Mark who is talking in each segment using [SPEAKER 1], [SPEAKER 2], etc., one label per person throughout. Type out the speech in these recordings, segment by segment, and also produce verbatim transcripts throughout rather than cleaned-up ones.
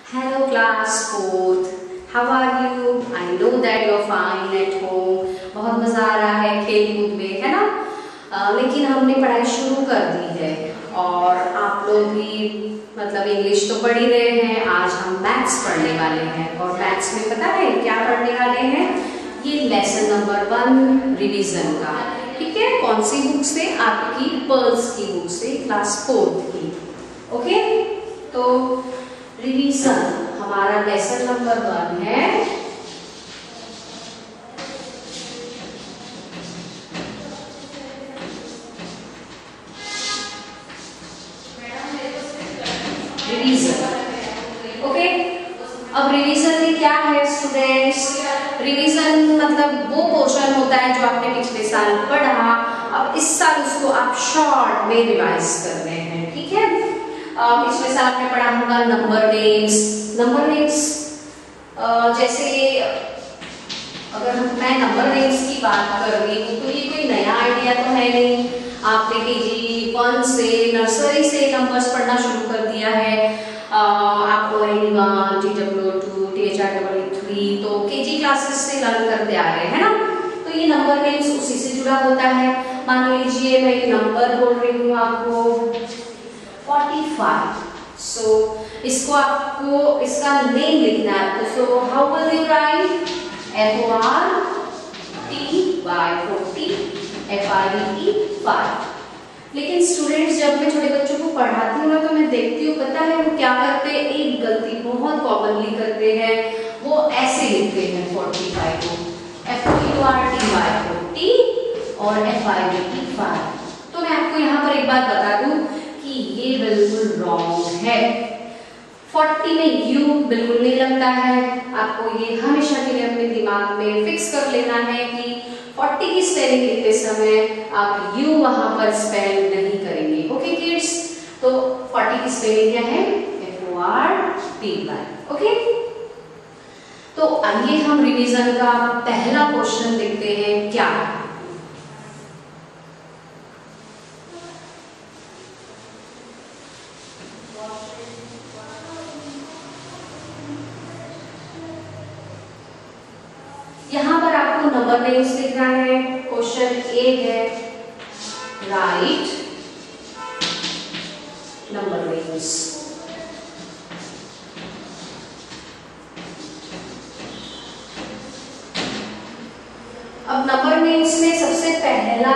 [SPEAKER 1] Hello class fourth. How are you? I know that you are fine at home. बहुत मजा आ रहा है खेल कूद में, है ना? आ, लेकिन हमने पढ़ाई शुरू कर दी है और आप लोग भी मतलब इंग्लिश तो पढ़ ही रहे हैं। आज हम मैथ्स पढ़ने वाले हैं और मैथ्स में पता है क्या पढ़ने वाले हैं? ये लेसन नंबर वन रिवीजन का, ठीक है? कौन सी बुक से? आपकी पर्ल्स की बुक से, क्लास फोर्थ की। ओके, तो रिवीजन हमारा लेसन नंबर वन है। Revision, okay. अब रिवीजन में क्या है स्टूडेंट्स? रिवीजन मतलब वो पोर्शन होता है जो आपने पिछले साल पढ़ा, अब इस साल उसको आप शॉर्ट में रिवाइज कर रहे हैं, ठीक है? पिछले साल आपने पढ़ा होगा नंबर नेम्स। नंबर नेम्स जैसे अगर मैं नंबर नेम्स की बात कर रही हूँ तो ये कोई नया आइडिया तो है नहीं। आपने केजी वन से, नर्सरी से नंबर्स पढ़ना शुरू कर दिया है। आपको N one, T W two, T H R W three तो केजी क्लासेस से लर्न करते आ रहे हैं ना। तो ये नंबर नेम्स उसी से जुड़ा होता है। मान लीजिए मैं ये नंबर बोल रही हूँ आपको पैंतालीस, सो so, इसको आपको इसका नेम लिखना है। So how will you write? F O R T Y forty, F I V E five. लेकिन स्टूडेंट्स जब मैं छोटे बच्चों को पढ़ाती हूँ ना तो मैं देखती हूँ पता है वो क्या करते हैं? एक गलती बहुत कॉमनली करते हैं, वो ऐसे लिखते हैं पैंतालीस को F O U R T Y forty और F I V E five. तो मैं आपको यहाँ पर एक बात बता दूं कि ये बिल्कुल रॉन्ग है। चालीस में यू बिल्कुल नहीं लगता है। आपको ये हमेशा के लिए अपने दिमाग में फिक्स कर लेना है कि चालीस की स्पेलिंग लिखते समय आप यू वहां पर स्पेल नहीं करेंगे। ओके किड्स, तो चालीस की स्पेलिंग क्या है? F O R T Y. Okay, तो आइए हम रिवीजन का पहला क्वेश्चन देखते हैं क्या है। यहाँ पर आपको नंबर नेम्स लिखना है। क्वेश्चन ए है राइट नंबर नेम्स। अब नंबर नेम्स में सबसे पहला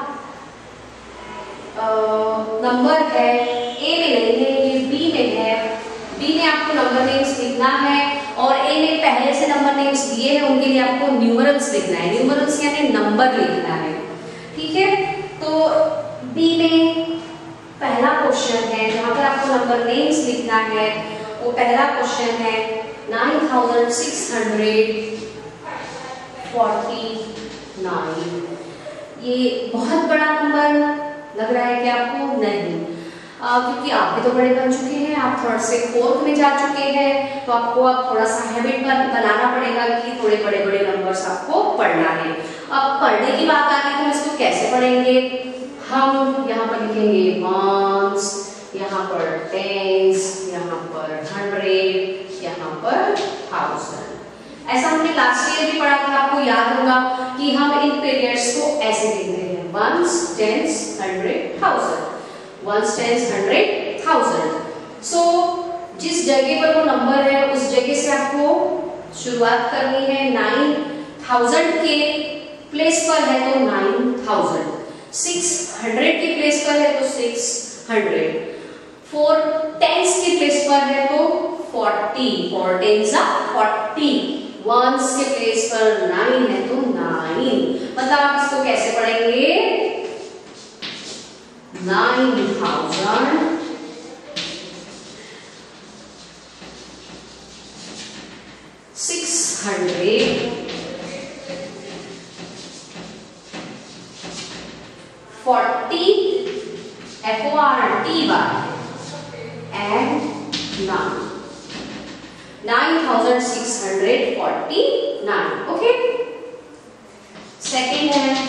[SPEAKER 1] नंबर है, ए में नहीं है, ये बी में है। बी में आपको नंबर नेम्स लिखना है और ए में पहले से नंबर नेम्स दिए हैं उनके लिए आपको न्यूमरल्स लिखना है। न्यूमरल्स यानी नंबर लिखना है, ठीक है? तो बी में पहला क्वेश्चन है जहां पर आपको नंबर नेम्स लिखना है। वो पहला क्वेश्चन है nine thousand six hundred forty nine. ये बहुत बड़ा नंबर लग रहा है कि आपको? नहीं, आ, क्योंकि आप भी तो बड़े बन चुके हैं, आप थर्ड से फोर्थ में जा चुके हैं, तो आपको अब थोड़ा सा हैबिट बनाना पड़ेगा कि थोड़े बड़े बड़े नंबर्स आपको पढ़ना है। अब पढ़ने की बात आती है तो इसको कैसे पढ़ेंगे? हम यहाँ पर लिखेंगे वंस, यहाँ पर टेंस, यहाँ पर हंड्रेड, यहाँ पर थाउजेंड। ऐसा हमने लास्ट ईयर भी पढ़ा था, आपको याद होगा कि हम इन पीरियड्स को ऐसे लिखते हैं ones, tens, hundred, thousand. Ones, tens, hundred, thousand. So जिस जगह पर वो नंबर है उस जगह से आपको शुरुआत करनी है। नाइन थाउजेंड के प्लेस पर है तो नाइन थाउजेंड, सिक्स हंड्रेड के प्लेस पर है तो सिक्स हंड्रेड, फोर टेंस के प्लेस पर है तो forty, four tens forty, ones के प्लेस पर नाइन है तो नाइन। मतलब आप इसको कैसे पढ़ेंगे? Nine thousand six hundred forty, F O R T Y and nine, nine thousand six hundred forty nine. Okay, second है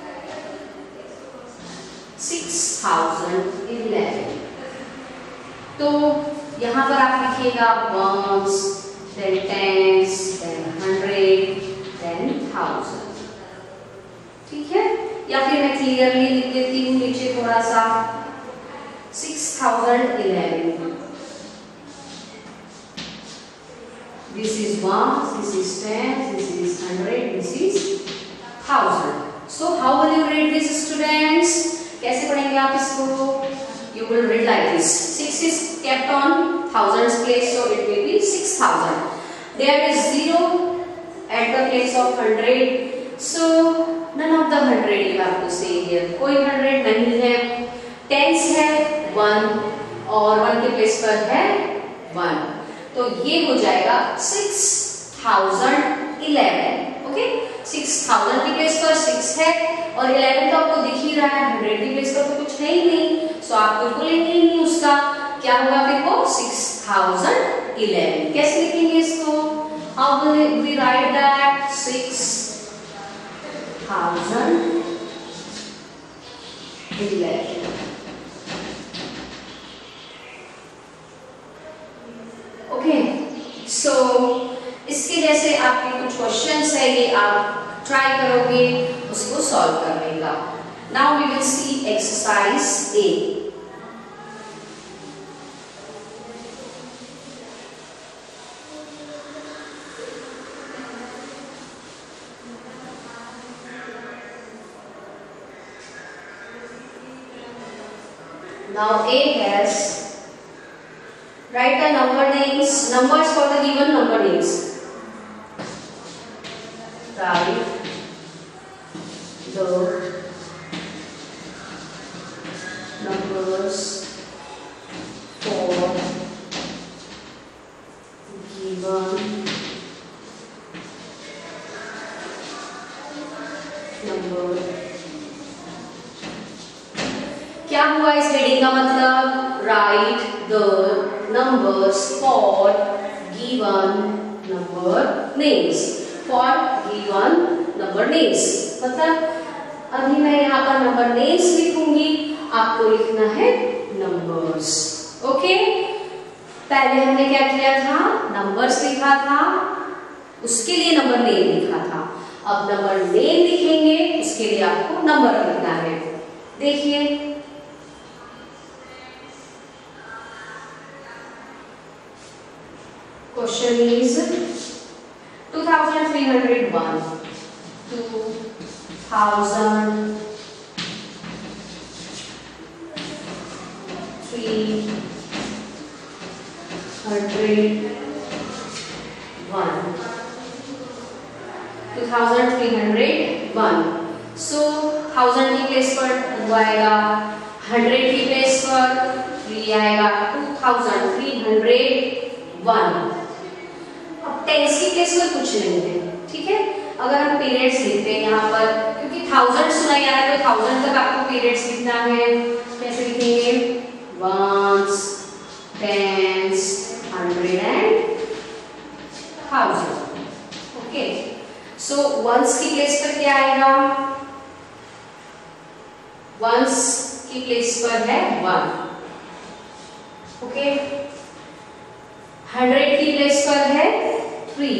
[SPEAKER 1] सिक्स थाउजेंड इलेवन। तो यहाँ पर आप लिखिएगा ones, then tense, then hundred, then thousand. ठीक है, या फिर मैं क्लियरली लिख देती हूँ नीचे थोड़ा सा, six thousand eleven. This is one, this is ten, this is hundred, this is thousand. So how will you read this, students? कैसे पढ़ेंगे आप इसको? You will read like this. Six is kept on thousands place, so it will be six thousand. There is zero at the place of hundred, so none of the hundred you have to say here. कोई hundred नहीं है. Tens है one और one के place पर है one. तो ये हो जाएगा six thousand eleven. Okay, six thousand की प्लेस पर सिक्स है और इलेवन तो आपको दिख ही रहा है, हंड्रेड की प्लेस पर तो कुछ है ही नहीं, सो आप बिल्कुल लेंगे ही नहीं उसका। क्या होगा फिर वो सिक्स थाउजेंड इलेवन। कैसे लिखेंगे इसको? How will we write that? Six thousand eleven. Okay, so इसके जैसे आपके कुछ क्वेश्चंस है, ये आप ट्राई करोगे उसको सॉल्व करने का। Now we will see exercise A. Now A has write the number names, numbers for the given number names. Write the numbers for given number. क्या हुआ इस हेडिंग का मतलब? Write the numbers for given number names, for given number names मतलब अभी मैं यहाँ पर नंबर नेम्स लिखूंगी, आपको लिखना है नंबर्स। ओके, पहले हमने क्या किया था? नंबर्स लिखा था, उसके लिए नंबर नेम लिखा था। अब नंबर नेम लिखेंगे, उसके लिए आपको नंबर लिखना है। देखिए question is two thousand three hundred one, two thousand three hundred one, two thousand three hundred one। so thousand की प्लेस पर टू आएगा, हंड्रेड की प्लेस पर थ्री आएगा, two thousand three hundred one. अब टेंस की प्लेस पर कुछ नहीं है, ठीक है। अगर हम पीरियड्स लिखते हैं यहाँ पर, क्योंकि थाउजेंड सुना जा रहा है तो थाउजेंड तक आपको पीरियड्स लिखना है। कैसे लिखेंगे? Ones, tens, hundred and thousand. Okay, so ones की प्लेस पर क्या आएगा? वंस की प्लेस पर है वन। ओके, हंड्रेड की प्लेस पर है थ्री।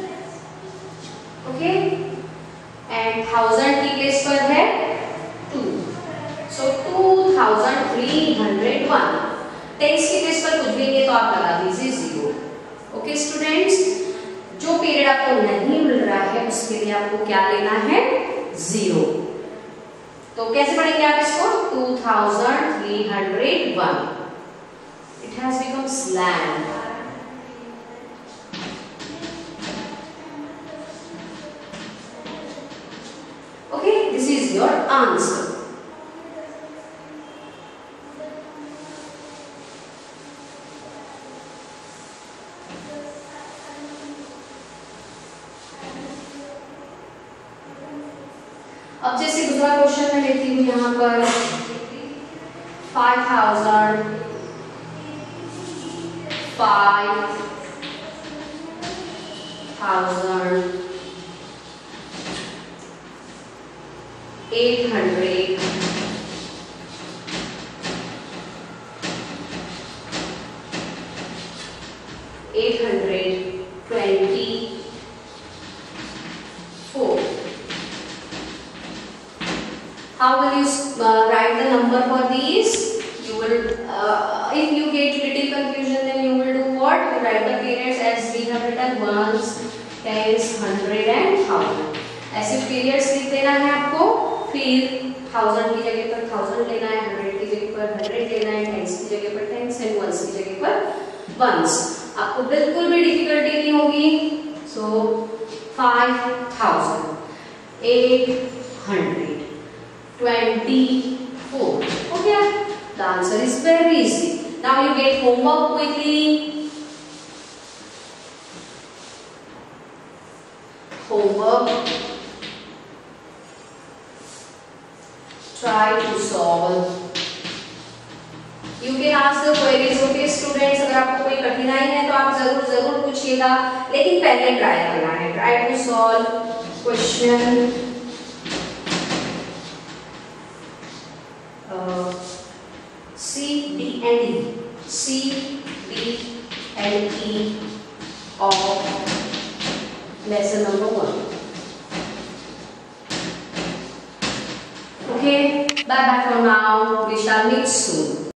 [SPEAKER 1] ओके, एंड थाउजेंड की प्लेस पर है two. So two thousand three hundred one. Tens की प्लेस पर कुछ भी नहीं तो आप लगा दीजिए जीरो। ओके स्टूडेंट्स, जो पीरियड आपको नहीं मिल रहा है उसके लिए आपको क्या लेना है? जीरो। तो कैसे पढ़ेंगे आप इसको? Two thousand three hundred one. It has become slang. Okay, this is your answer. अब जैसे दूसरा क्वेश्चन मैं लेती हूँ यहाँ पर five thousand five thousand eight hundred eight hundred twenty-four. How will you uh, write the number for these? You will, uh, if you get little confusion, then you will do what? You write the periods as we have written ones, tens, hundred and thousand. ऐसे periods लिख देना है आपको. फिर thousand की जगह पर thousand लेना है, hundred की जगह पर hundred लेना है, tens की जगह पर tens and ones की जगह पर ones. आपको बिल्कुल भी डिफिकल्टी नहीं होगी. So five thousand eight hundred twenty-four. Okay. The answer is very easy. Now you get homework quickly. Homework. Try to solve. You can ask the queries. Okay, students, अगर आपको कोई कठिनाई है तो आप जरूर जरूर पूछिएगा. लेकिन पहले ट्राई करना है. Try to solve question. Uh, C, D and E. C, D and E of lesson number one. Okay, bye bye for now. We shall meet soon.